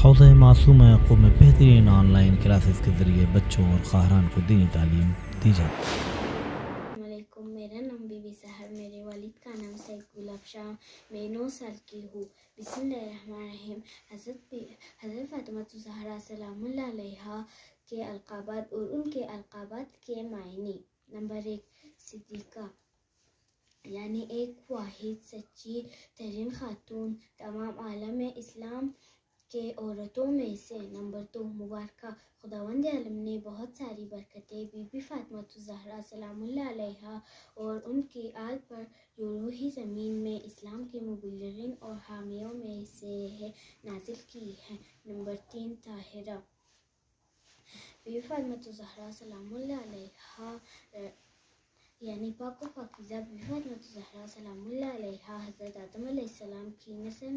حوزۂ معصومہ قوم میں بہترین آن لائن کلاسز کے ذریعے بچوں اور خواہران کو دینی تعلیم دی جاتی ہے۔ السلام علیکم، میرا نام بی بی سہر، میرے والد کا نام سید، میں 9 سال کی ہوں۔ بسم اللہ الرحمن الرحیم۔ حضرت فاطمہ زہرا سلام اللہ علیہا کے القابات اور ان کے القابات کے معنی۔ نمبر 1، صدیقہ، یعنی ایک واحد سچی ترین خاتون تمام عالم اسلام کے عورتوں میں سے۔ نمبر 2، مبارکہ، خداوند عالم نے بہت ساری برکتیں بی بی فاطمہ زہرا سلام اللہ علیہا اور ان کی آل پر جو روحی زمین میں اسلام کے مبلغین اور حامیوں میں سے ہے نازل کی ہیں۔ نمبر 3، طاہرہ، بی بی فاطمہ زہرا سلام اللہ علیہا یعنی پاک و پاکیزہ بی بی فاطمہ زہرا سلام اللہ علیہا حضرت آدم علیہ السلام کی نسل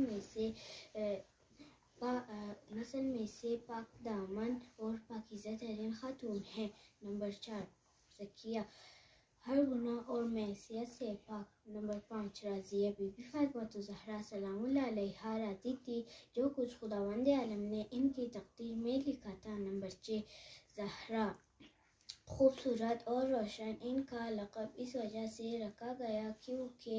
میں سے پاک دامن اور پاکیزہ ترین خاتون ہیں۔ نمبر 4، زکیہ، ہر گناہ اور معصیت سے پاک۔ نمبر 5، راضیہ، بی بی فاطمہ زہرا سلام اللہ علیہا راضی تھی جو کچھ خداوند عالم نے ان کی تقدیر میں لکھا تھا۔ نمبر 6، زہرا، خوبصورت اور روشن، ان کا لقب اس وجہ سے رکھا گیا کیونکہ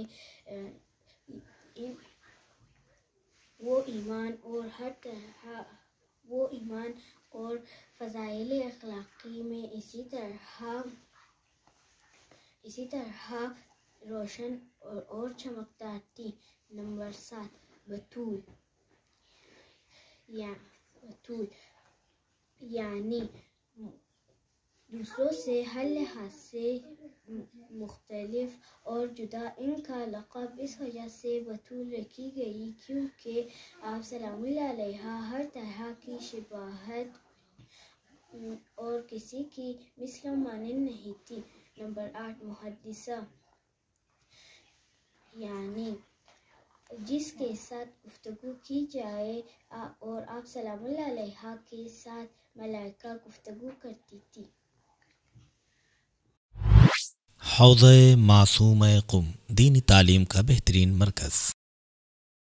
وہ ایمان اور فضائل اخلاقی میں اسی طرح روشن اور چمکدار تھی۔ نمبر 7، بتول، یعنی دوسروں سے ہر لحاظ سے مختلف اور جدا، ان کا لقب اس وجہ سے بتول رکھی گئی کیونکہ آپ سلام اللہ علیہا ہر طرح کی شباہت اور کسی کی مثل و مانند نہیں تھی۔ نمبر 8، محدثہ، یعنی جس کے ساتھ گفتگو کی جائے اور آپ سلام اللہ علیہا کے ساتھ ملائکہ گفتگو کرتی تھی۔ حوزۂ معصومہ قوم دینی تعلیم کا بہترین مرکز۔